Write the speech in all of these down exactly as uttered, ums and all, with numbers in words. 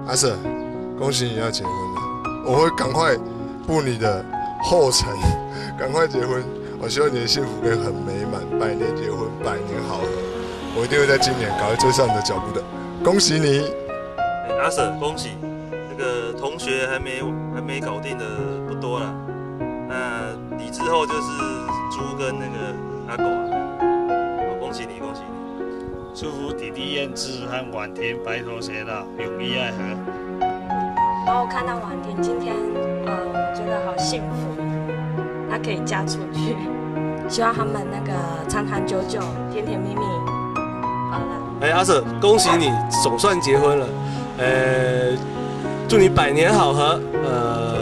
阿 Sir， 恭喜你要结婚了，我会赶快步你的后尘，赶快结婚。我希望你的幸福可以很美满，百年结婚，百年好合。我一定会在今年赶快追上你的脚步的，恭喜你！ 欸、阿 Sir， 恭喜！那个同学还没还没搞定的不多了，那你之后就是猪跟那个阿狗啊，好，恭喜你，恭喜你！ 祝福弟弟燕志和婉婷白头偕老，永浴爱河。 然后我看到婉婷今天，呃，我觉得好幸福，她可以嫁出去。希望他们那个长长久久，甜甜蜜蜜。好了。 哎、欸，阿 Sir， 恭喜你总算结婚了，呃，祝你百年好合，呃，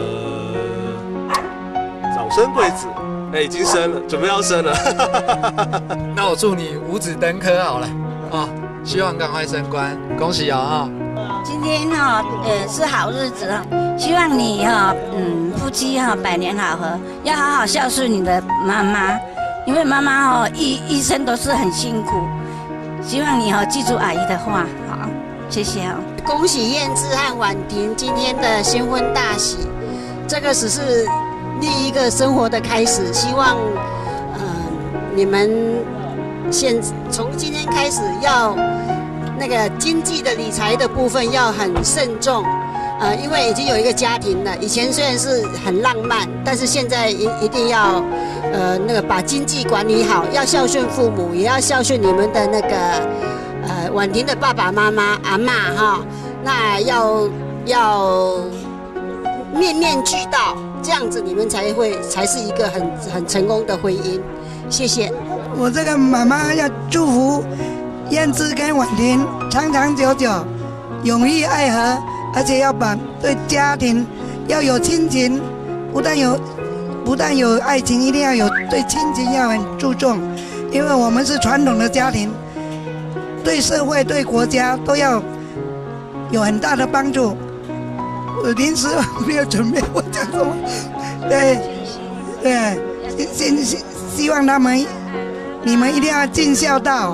早生贵子。哎、欸，已经生了，准备要生了。 那我祝你五子登科好了，啊、哦，希望赶快升官，恭喜啊、哦！ 今天哈、哦，呃，是好日子哈，希望你哈、哦，嗯，夫妻哈、哦、百年好合，要好好孝顺你的妈妈，因为妈妈哦一一生都是很辛苦，希望你哈、哦、记住阿姨的话，好，谢谢哦。 恭喜燕志和婉婷今天的新婚大喜，这个只是另一个生活的开始，希望，呃，你们现从今天开始要。那个经济的理财的部分要很慎重，呃，因为已经有一个家庭了。以前虽然是很浪漫，但是现在一一定要，呃，那个把经济管理好，要孝顺父母，也要孝顺你们的那个，呃，婉婷的爸爸妈妈、阿嬷哈，那要要面面俱到，这样子你们才会才是一个很很成功的婚姻。谢谢。 我这个妈妈要祝福。燕志跟婉婷长长久久，永浴爱河，而且要把对家庭要有亲情，不但有不但有爱情，一定要有对亲情要很注重，因为我们是传统的家庭，对社会对国家都要有很大的帮助。我临时没有准备我讲什么，对对，希希希望他们你们一定要尽孝道。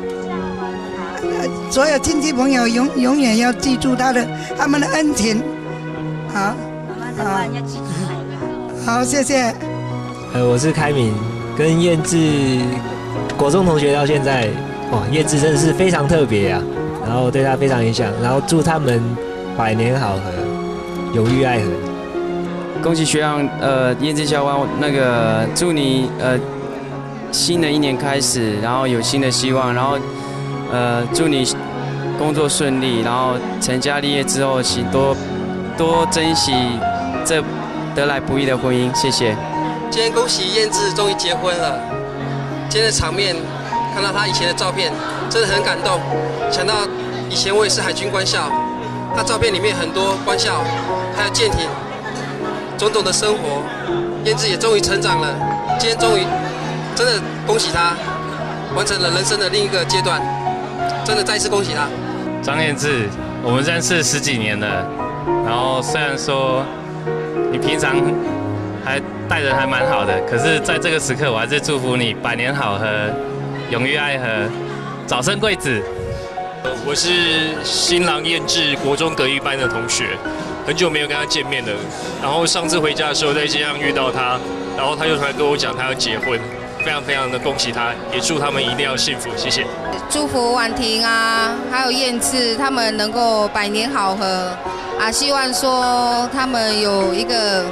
所有亲戚朋友永永远要记住他的他们的恩情，好，好，好，谢谢。 呃，我是开明，跟燕志国中同学到现在，哇，燕志真的是非常特别啊，然后对他非常影响，然后祝他们百年好合，永浴爱河。 恭喜学长，呃，燕志校官，那个祝你呃新的一年开始，然后有新的希望，然后。呃，祝你工作顺利，然后成家立业之后，请多多珍惜这得来不易的婚姻。谢谢。 今天恭喜燕志终于结婚了。今天的场面，看到他以前的照片，真的很感动。想到以前我也是海军官校，他照片里面很多官校，还有舰艇，种种的生活，燕志也终于成长了。今天终于，真的恭喜他，完成了人生的另一个阶段。真的再次恭喜他， 张燕志，我们认识十几年了，然后虽然说你平常还待人还蛮好的，可是在这个时刻，我还是祝福你百年好合，永浴爱河，早生贵子。 我是新郎燕志国中德育班的同学，很久没有跟他见面了，然后上次回家的时候在街上遇到他，然后他就突然跟我讲他要结婚。非常非常的恭喜他，也祝他们一定要幸福，谢谢。 祝福婉婷啊，还有燕志他们能够百年好合啊！希望说他们有一个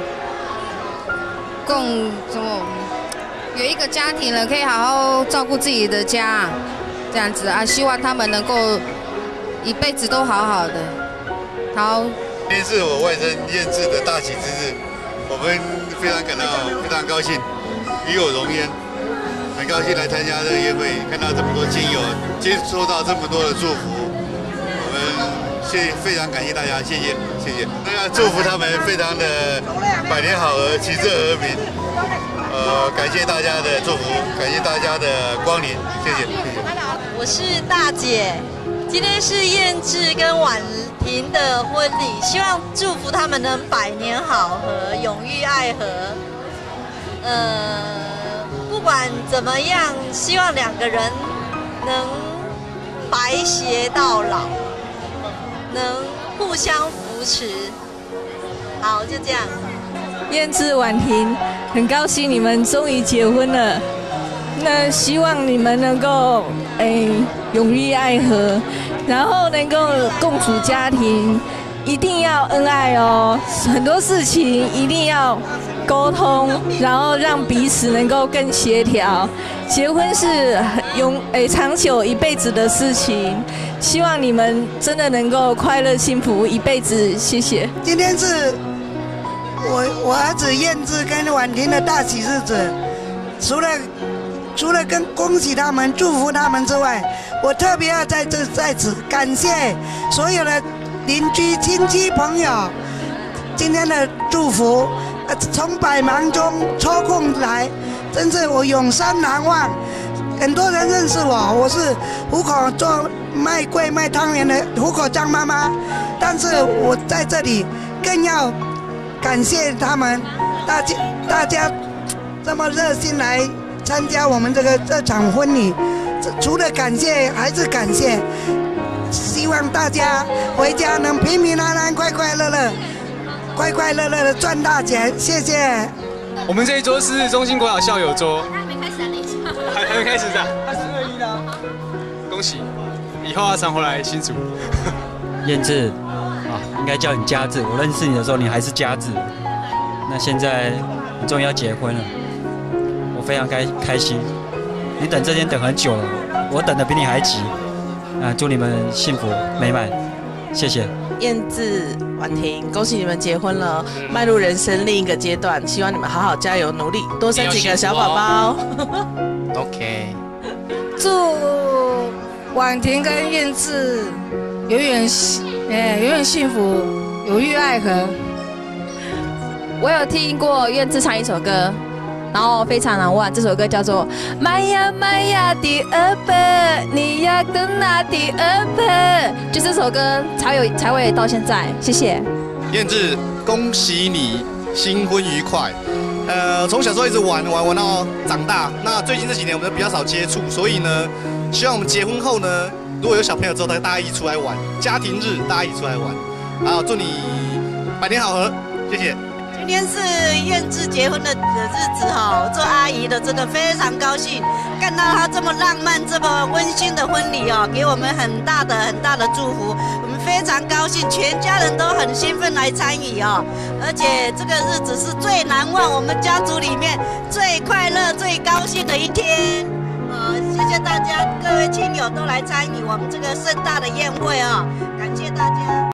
共什么，有一个家庭了，可以好好照顾自己的家，这样子啊！希望他们能够一辈子都好好的。好， 今天是我外甥燕志的大喜之日，我们非常感到非常高兴，与有荣焉。很高兴来参加这个约会，看到这么多亲友，接收到这么多的祝福，我们谢非常感谢大家，谢谢谢谢。那要祝福他们非常的百年好合，其乐和平。呃，感谢大家的祝福，感谢大家的光临，谢谢谢谢。 我是大姐，今天是燕志跟婉婷的婚礼，希望祝福他们能百年好合，永浴爱河。呃。不管怎么样，希望两个人能白携到老，能互相扶持。好，就这样。 燕志、婉婷，很高兴你们终于结婚了。那希望你们能够诶永浴爱河，然后能够共处家庭，一定要恩爱哦。很多事情一定要沟通，然后让彼此能够更协调。结婚是永诶长久一辈子的事情，希望你们真的能够快乐幸福一辈子。谢谢。 今天是我我儿子燕志跟婉婷的大喜日子，除了除了跟恭喜他们、祝福他们之外，我特别要在这在此感谢所有的邻居、亲戚、朋友今天的祝福，呃，从百忙中抽空来，真是我永生难忘。很多人认识我，我是虎口做卖桂卖汤圆的虎口张妈妈，但是我在这里更要感谢他们，大家大家这么热心来参加我们这个这场婚礼，除了感谢还是感谢，希望大家回家能平平安安、快快乐乐、快快乐乐的赚大钱。谢谢。 我们这一桌是中心国小校友桌，还没开始啊，等一下，还还没开始的，二十二一呢。恭喜，以后要常回来新竹。 燕志，啊，应该叫你佳志。我认识你的时候，你还是佳志。那现在你终于要结婚了，我非常开开心。你等这天等很久了，我等的比你还急。啊，祝你们幸福美满，谢谢。 燕志、婉婷，恭喜你们结婚了，迈入人生另一个阶段，希望你们好好加油努力，多生几个小宝宝。 OK。 祝婉婷跟燕志永远哎永远幸福，永浴爱河。 我有听过燕志唱一首歌，然后非常难忘。这首歌叫做《玛雅玛雅第二本，你要等那第二本》，就这首歌才有才会到现在。谢谢。 燕志，恭喜你新婚愉快。呃，从小时候一直玩玩玩到长大，那最近这几年我们比较少接触，所以呢，希望我们结婚后呢，如果有小朋友之后，大家一起出来玩，家庭日大家一起出来玩。好，祝你百年好合，谢谢。 今天是燕志结婚的日子哈，做阿姨的真的非常高兴，看到他这么浪漫、这么温馨的婚礼哦，给我们很大的、很大的祝福，我们非常高兴，全家人都很兴奋来参与哦，而且这个日子是最难忘，我们家族里面最快乐、最高兴的一天。呃，谢谢大家，各位亲友都来参与我们这个盛大的宴会哦，感谢大家。